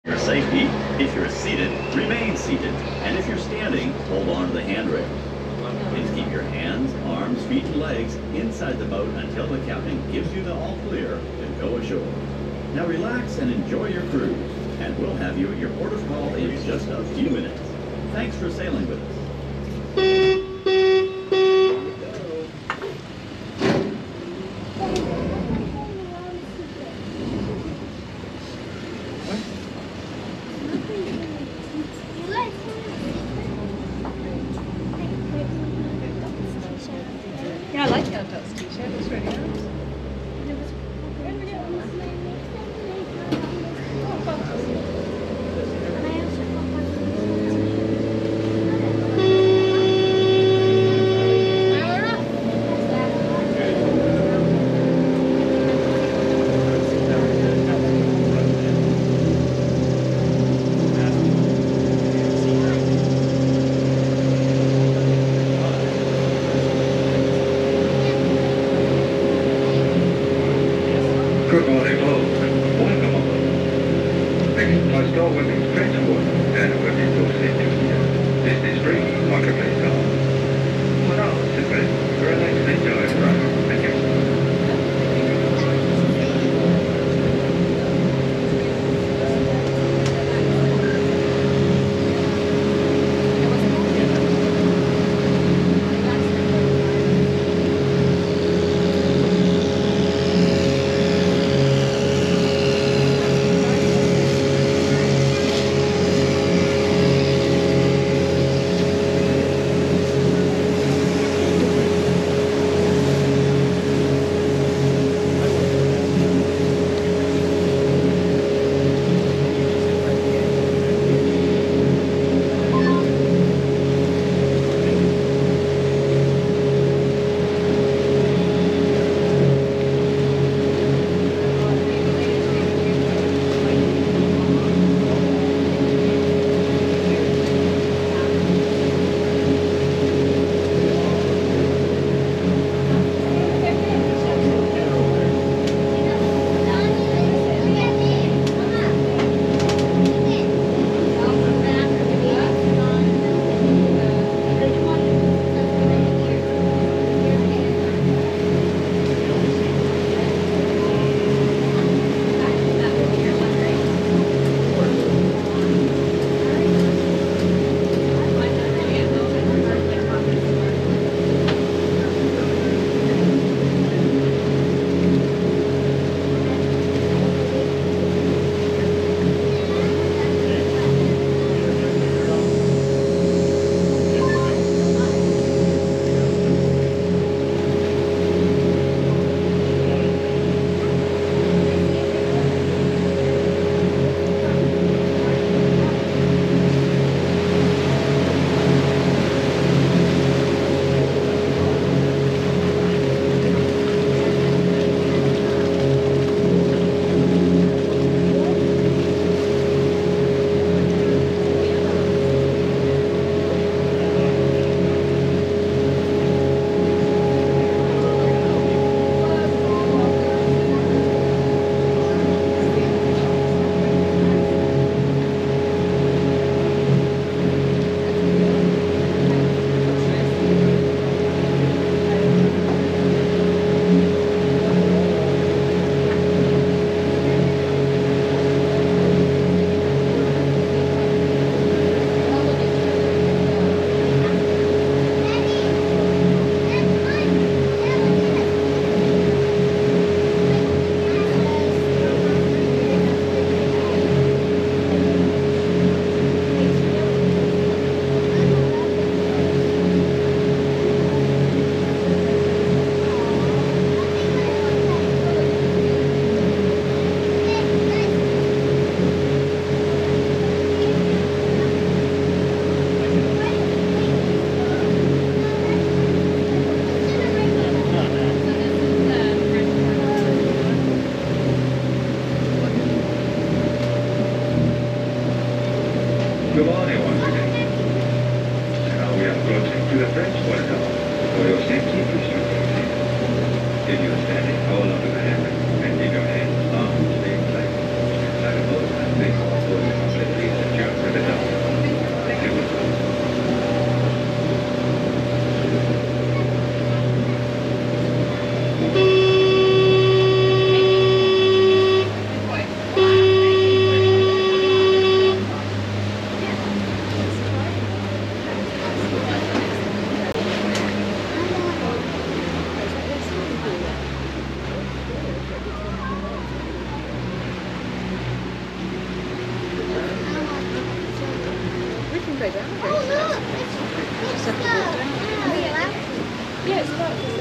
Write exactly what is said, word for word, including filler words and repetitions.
For safety, if you're seated, remain seated. And if you're standing, hold on to the handrail. Please keep your hands, arms, feet, and legs inside the boat until the captain gives you the all clear to go ashore. Now relax and enjoy your cruise, and we'll have you at your port of call in just a few minutes. Thanks for sailing with us. Yeah, I like that t-shirt. It's really nice. Good morning, all. Welcome aboard. Next, I start with the transport and with the doorstep to here. This is free marketplace car. For now, sit back, relax, and enjoy the ride. Thank you. Good morning once again. Now we are approaching to the French quarter. For your safety, please do proceed. If you are standing, hold on to the handle and keep your hands, arms, stay tight. Inside the boat and face forward. dressed up.